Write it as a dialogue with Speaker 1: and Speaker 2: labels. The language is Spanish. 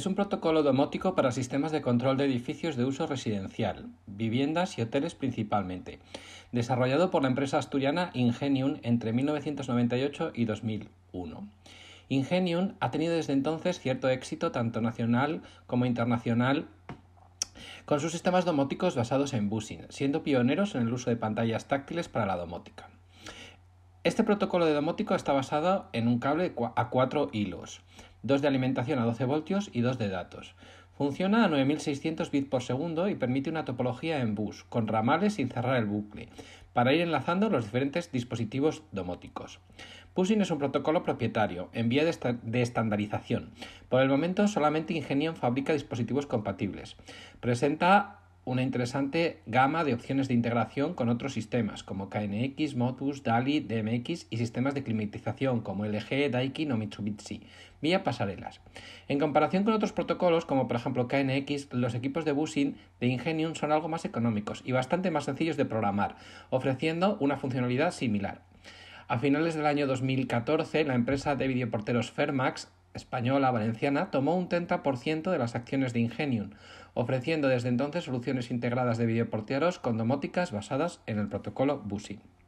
Speaker 1: Es un protocolo domótico para sistemas de control de edificios de uso residencial, viviendas y hoteles principalmente, desarrollado por la empresa asturiana Ingenium entre 1998 y 2001. Ingenium ha tenido desde entonces cierto éxito tanto nacional como internacional con sus sistemas domóticos basados en busing, siendo pioneros en el uso de pantallas táctiles para la domótica. Este protocolo de domótico está basado en un cable a 4 hilos, 2 de alimentación a 12 voltios y 2 de datos. Funciona a 9600 bits por segundo y permite una topología en bus, con ramales sin cerrar el bucle, para ir enlazando los diferentes dispositivos domóticos. Busing es un protocolo propietario, en vía de estandarización. Por el momento solamente Ingenium fabrica dispositivos compatibles. Presenta una interesante gama de opciones de integración con otros sistemas como KNX, Modbus, DALI, DMX y sistemas de climatización como LG, Daikin o Mitsubishi, vía pasarelas. En comparación con otros protocolos como por ejemplo KNX, los equipos de busing de Ingenium son algo más económicos y bastante más sencillos de programar, ofreciendo una funcionalidad similar. A finales del año 2014, la empresa de videoporteros Fermax, española valenciana, tomó un 30% de las acciones de Ingenium, ofreciendo desde entonces soluciones integradas de videoporteros con domóticas basadas en el protocolo busing.